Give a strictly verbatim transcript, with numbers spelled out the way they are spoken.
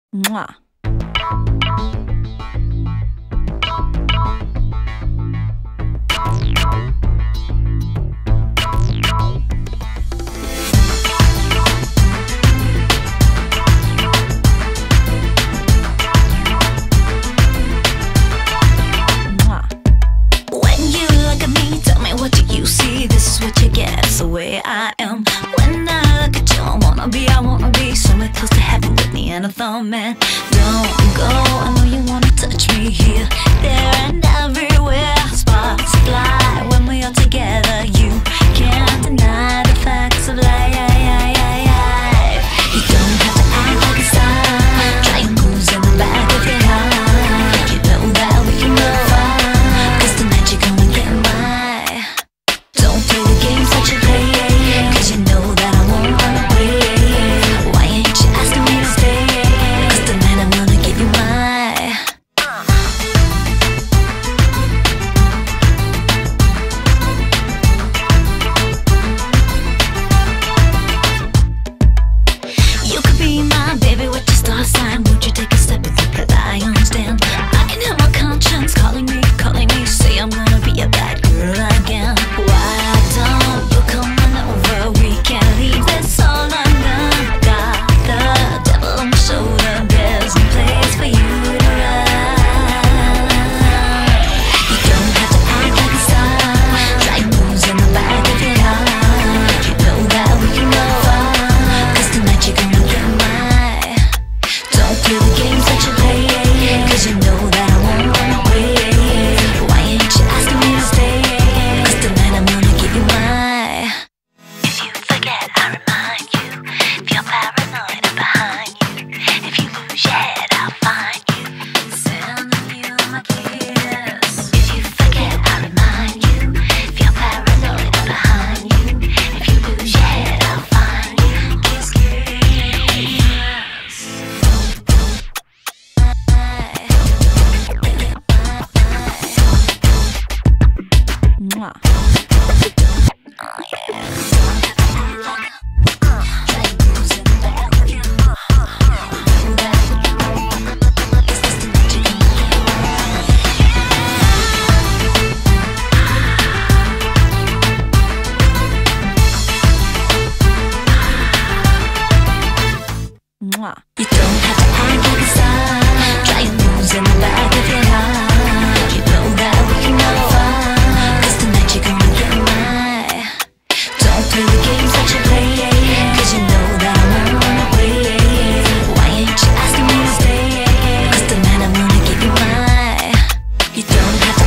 Mwah. The way I am. When I look at you, I wanna be, I wanna be somewhere close to heaven with me and a thumb, man. Don't go, I know you wanna touch me here, there and everywhere. Sparks fly when we are together. You can't deny the facts of life. You don't have to act like it's time. Try your moves in the back of your heart. You know that we can move on, 'cause tonight you're gonna get mine. Don't play the games that you play, 'cause you know that I won't run away. Why ain't you asking me to stay? 'Cause tonight I'm gonna give you my. You could be my baby with your star sign. Would you take a step and take the lion's stand? I can hear my conscience calling me, calling me. Say I'm gonna be a bad girl again. Why don't you come on over? We can't leave this all undone. Got the devil on my shoulder. There's no place for you to run. You don't have to act like a star. Try moves in the back of your heart. You know that we can move on, 'cause tonight you're gonna get mine. Don't play the games that you play, 'cause you know that I won't run away. Why ain't you asking me to stay? 'Cause tonight I'm gonna give you my. If you forget, I remind you. If you're paranoid, I'm behind you. If you lose your head, I'll find you. Sending you my kiss. If you forget, I remind you. If you're paranoid, I'm behind you. If you lose your head, I'll find you. Kiss, kiss. Mwah. Mwah. You don't have to act like a star. Try your moves in the back of your heart. You know that we can move on, 'cause tonight you're gonna get mine. Don't play the games that you play, 'cause you know that I won't run away. Why ain't you asking me to stay? 'Cause tonight I'm gonna give you mine. You don't have